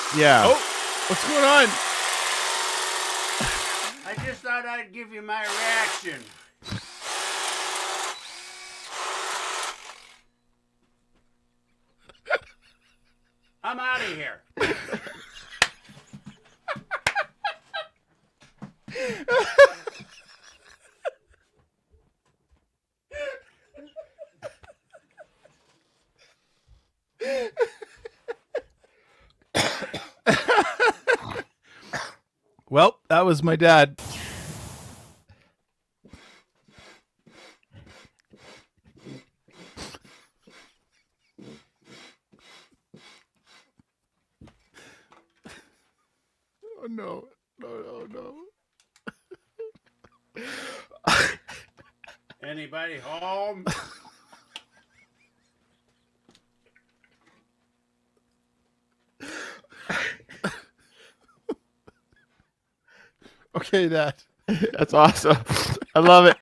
Yeah. Oh, what's going on? I just thought I'd give you my reaction. I'm out of here. Well, that was my dad. Oh no. No. Anybody home? Okay, Dad. That's awesome. I love it.